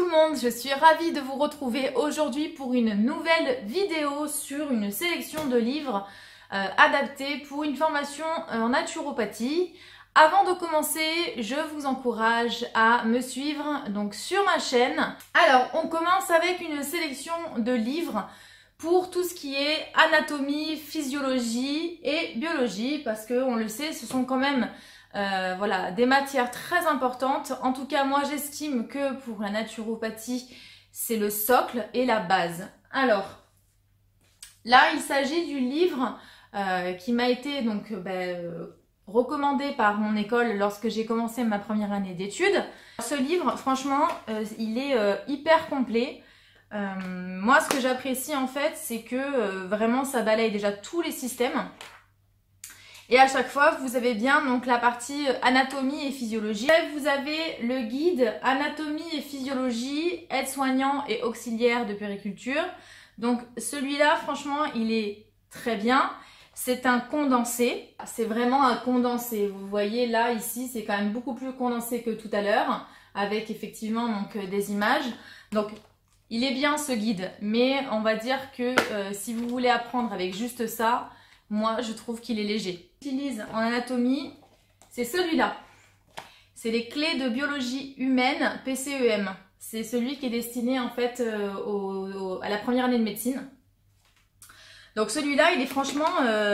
le monde, je suis ravie de vous retrouver aujourd'hui pour une nouvelle vidéo sur une sélection de livres adaptés pour une formation en naturopathie. Avant de commencer, je vous encourage à me suivre donc sur ma chaîne. Alors, on commence avec une sélection de livres pour tout ce qui est anatomie, physiologie et biologie, parce que on le sait, ce sont quand même voilà, des matières très importantes. En tout cas, moi j'estime que pour la naturopathie, c'est le socle et la base. Alors, là il s'agit du livre qui m'a été donc recommandé par mon école lorsque j'ai commencé ma première année d'études. Ce livre, franchement, il est hyper complet. Moi, ce que j'apprécie en fait, c'est que vraiment ça balaye déjà tous les systèmes. Et à chaque fois, vous avez bien donc la partie anatomie et physiologie. Vous avez le guide anatomie et physiologie, aide-soignant et auxiliaire de puériculture. Donc celui-là, franchement, il est très bien. C'est un condensé. C'est vraiment un condensé. Vous voyez là, ici, c'est quand même beaucoup plus condensé que tout à l'heure, avec effectivement donc des images. Donc il est bien ce guide, mais on va dire que si vous voulez apprendre avec juste ça, moi je trouve qu'il est léger. J'utilise en anatomie, c'est celui-là. C'est les clés de biologie humaine PCEM. C'est celui qui est destiné en fait à la première année de médecine. Donc celui-là, il est franchement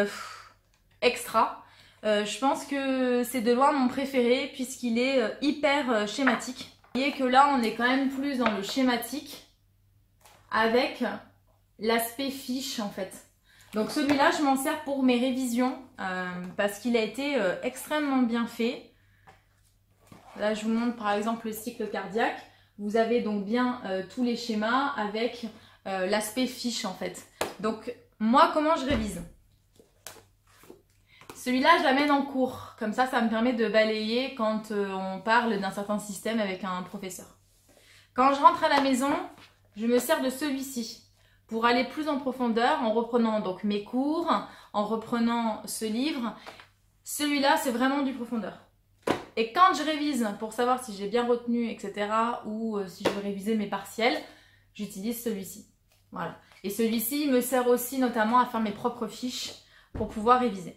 extra. Je pense que c'est de loin mon préféré puisqu'il est hyper schématique. Vous voyez que là, on est quand même plus dans le schématique avec l'aspect fiche en fait. Donc celui-là, je m'en sers pour mes révisions parce qu'il a été extrêmement bien fait. Là, je vous montre par exemple le cycle cardiaque. Vous avez donc bien tous les schémas avec l'aspect fiche en fait. Donc moi, comment je révise? Celui-là, je l'amène en cours. Comme ça me permet de balayer quand on parle d'un certain système avec un professeur. Quand je rentre à la maison, je me sers de celui-ci pour aller plus en profondeur en reprenant donc mes cours, en reprenant ce livre. Celui-là, c'est vraiment du profondeur. Et quand je révise pour savoir si j'ai bien retenu, etc., ou si je veux réviser mes partiels, j'utilise celui-ci. Voilà. Et celui-ci me sert aussi notamment à faire mes propres fiches pour pouvoir réviser.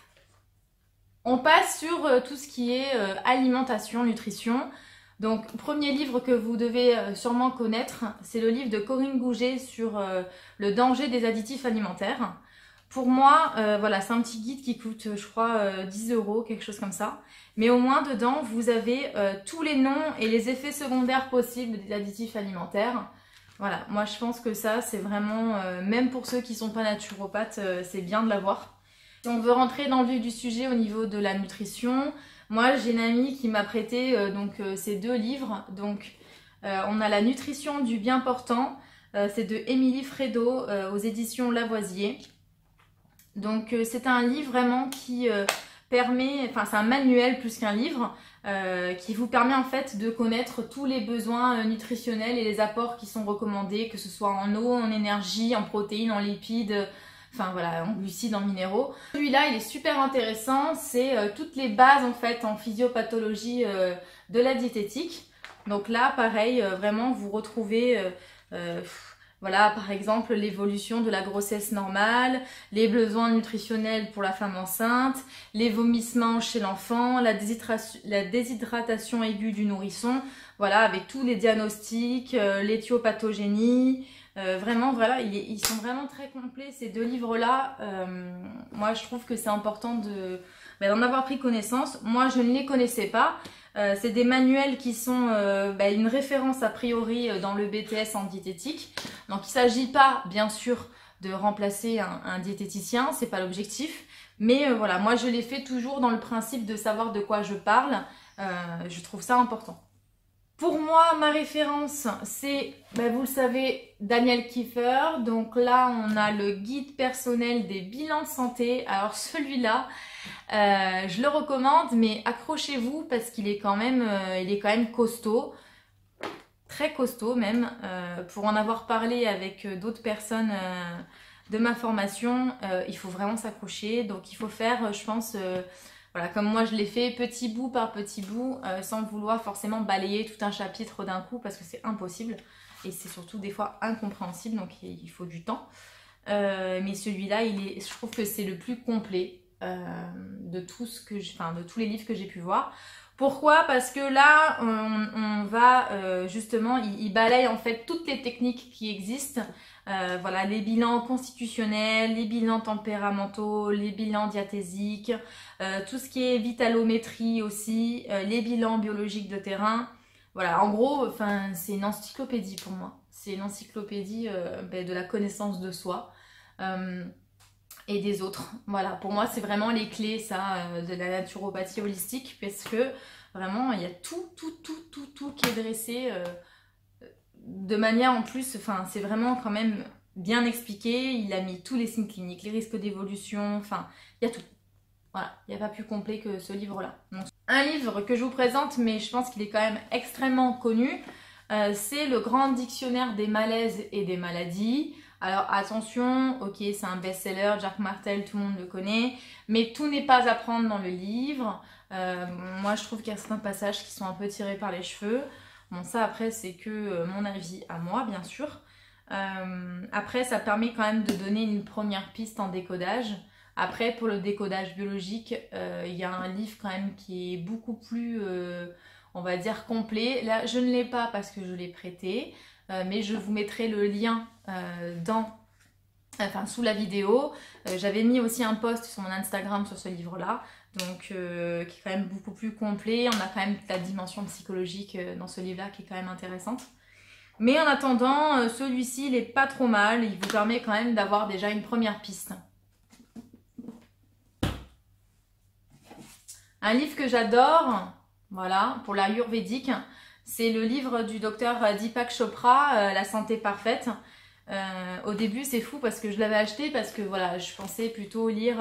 On passe sur tout ce qui est alimentation, nutrition. Donc, premier livre que vous devez sûrement connaître, c'est le livre de Corinne Gouget sur le danger des additifs alimentaires. Pour moi, voilà, c'est un petit guide qui coûte, je crois, 10 €, quelque chose comme ça. Mais au moins, dedans, vous avez tous les noms et les effets secondaires possibles des additifs alimentaires. Voilà, moi je pense que ça, c'est vraiment, même pour ceux qui ne sont pas naturopathes, c'est bien de l'avoir. Si on veut rentrer dans le vif du sujet au niveau de la nutrition, moi j'ai une amie qui m'a prêté ces deux livres. Donc on a La nutrition du bien portant, c'est de Émilie Fredo aux éditions Lavoisier. Donc c'est un livre vraiment qui permet, enfin c'est un manuel plus qu'un livre, qui vous permet en fait de connaître tous les besoins nutritionnels et les apports qui sont recommandés, que ce soit en eau, en énergie, en protéines, en lipides, enfin voilà, en glucides, en minéraux. Celui-là, il est super intéressant, c'est toutes les bases en fait en physiopathologie de la diététique. Donc là, pareil, vraiment, vous retrouvez, voilà, par exemple, l'évolution de la grossesse normale, les besoins nutritionnels pour la femme enceinte, les vomissements chez l'enfant, la déshydratation aiguë du nourrisson, voilà, avec tous les diagnostics, l'éthiopathogénie. Vraiment, voilà, ils sont vraiment très complets ces deux livres-là. Moi, je trouve que c'est important d'en avoir pris connaissance. Moi, je ne les connaissais pas. C'est des manuels qui sont une référence a priori dans le BTS en diététique. Donc, il ne s'agit pas, bien sûr, de remplacer un diététicien, c'est pas l'objectif. Mais voilà, moi, je l'ai fait toujours dans le principe de savoir de quoi je parle. Je trouve ça important. Pour moi, ma référence, c'est, vous le savez, Daniel Kiefer. Donc là, on a le guide personnel des bilans de santé. Alors celui-là, je le recommande, mais accrochez-vous parce qu'il est quand même, costaud. Très costaud même. Pour en avoir parlé avec d'autres personnes de ma formation, il faut vraiment s'accrocher. Donc il faut faire, je pense, voilà, comme moi je l'ai fait petit bout par petit bout, sans vouloir forcément balayer tout un chapitre d'un coup parce que c'est impossible et c'est surtout des fois incompréhensible, donc il faut du temps. Mais celui-là, je trouve que c'est le plus complet de tout de tous les livres que j'ai pu voir. Pourquoi? Parce que là, on va justement, il balaye en fait toutes les techniques qui existent. Voilà, les bilans constitutionnels, les bilans tempéramentaux, les bilans diathésiques, tout ce qui est vitalométrie aussi, les bilans biologiques de terrain. Voilà, en gros, c'est une encyclopédie pour moi. C'est une encyclopédie de la connaissance de soi et des autres. Voilà, pour moi, c'est vraiment les clés, de la naturopathie holistique, parce que vraiment, il y a tout qui est dressé de manière en plus, c'est vraiment quand même bien expliqué. Il a mis tous les signes cliniques, les risques d'évolution, il y a tout. Voilà, il n'y a pas plus complet que ce livre-là. Un livre que je vous présente, mais je pense qu'il est quand même extrêmement connu, c'est le Grand Dictionnaire des malaises et des maladies. Alors attention, ok, c'est un best-seller, Jacques Martel, tout le monde le connaît, mais tout n'est pas à prendre dans le livre. Moi, je trouve qu'il y a certains passages qui sont un peu tirés par les cheveux. Bon, ça après, c'est que mon avis à moi, bien sûr. Après, ça permet quand même de donner une première piste en décodage. Après, pour le décodage biologique, il y a un livre quand même qui est beaucoup plus, on va dire, complet. Là, je ne l'ai pas parce que je l'ai prêté, mais je vous mettrai le lien sous la vidéo. J'avais mis aussi un post sur mon Instagram sur ce livre-là, donc qui est quand même beaucoup plus complet. On a quand même la dimension psychologique dans ce livre-là qui est quand même intéressante. Mais en attendant, celui-ci, il est pas trop mal. Il vous permet quand même d'avoir déjà une première piste. Un livre que j'adore, voilà, pour l'ayurvédique, c'est le livre du docteur Deepak Chopra, La santé parfaite. Au début, c'est fou parce que je l'avais acheté parce que voilà, je pensais plutôt lire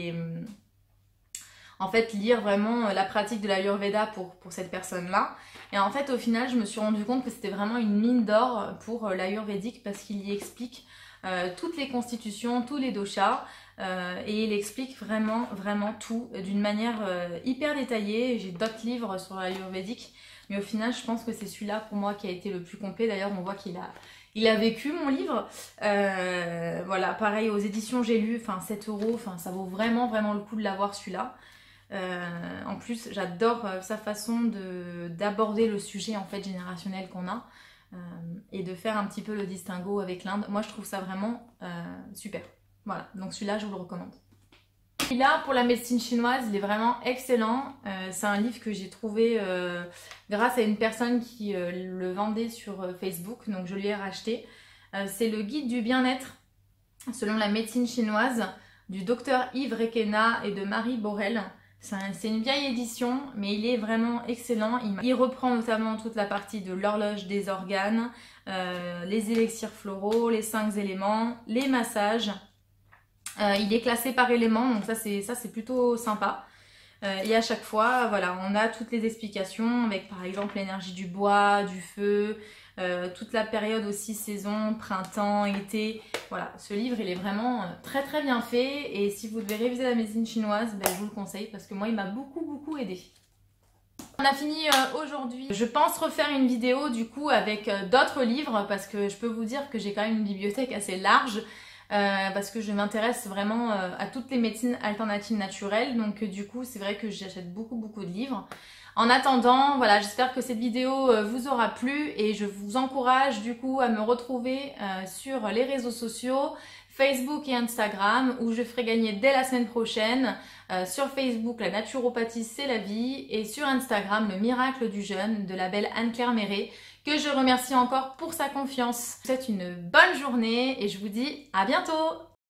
lire vraiment la pratique de l'Ayurveda pour cette personne-là. Et en fait, au final, je me suis rendu compte que c'était vraiment une mine d'or pour l'ayurvédique parce qu'il y explique toutes les constitutions, tous les doshas, et il explique vraiment tout d'une manière hyper détaillée. J'ai d'autres livres sur l'ayurvédique, mais au final, je pense que c'est celui-là pour moi qui a été le plus complet. D'ailleurs, on voit qu'il a vécu mon livre. Voilà, pareil aux éditions J'ai lu, 7 €, ça vaut vraiment le coup de l'avoir celui-là. En plus, j'adore sa façon d'aborder le sujet en fait générationnel qu'on a et de faire un petit peu le distinguo avec l'Inde. Moi, je trouve ça vraiment super. Voilà, donc celui-là, je vous le recommande. Et là, pour la médecine chinoise, il est vraiment excellent. C'est un livre que j'ai trouvé grâce à une personne qui le vendait sur Facebook, donc je lui ai racheté. C'est le guide du bien-être selon la médecine chinoise du docteur Yves Requena et de Marie Borel. C'est une vieille édition, mais il est vraiment excellent. Il reprend notamment toute la partie de l'horloge des organes, les élixirs floraux, les 5 éléments, les massages. Il est classé par éléments, donc ça c'est plutôt sympa. Et à chaque fois, voilà, on a toutes les explications avec par exemple l'énergie du bois, du feu, toute la période aussi saison, printemps, été. Voilà, ce livre il est vraiment très bien fait et si vous devez réviser la médecine chinoise, je vous le conseille parce que moi il m'a beaucoup aidé. On a fini aujourd'hui. Je pense refaire une vidéo du coup avec d'autres livres parce que je peux vous dire que j'ai quand même une bibliothèque assez large. Parce que je m'intéresse vraiment à toutes les médecines alternatives naturelles, donc du coup c'est vrai que j'achète beaucoup de livres. En attendant, voilà, j'espère que cette vidéo vous aura plu et je vous encourage du coup à me retrouver sur les réseaux sociaux, Facebook et Instagram, où je ferai gagner dès la semaine prochaine. Sur Facebook, la naturopathie c'est la vie, et sur Instagram, le miracle du jeûne de la belle Anne-Claire Méret, que je remercie encore pour sa confiance. Je vous souhaite une bonne journée et je vous dis à bientôt!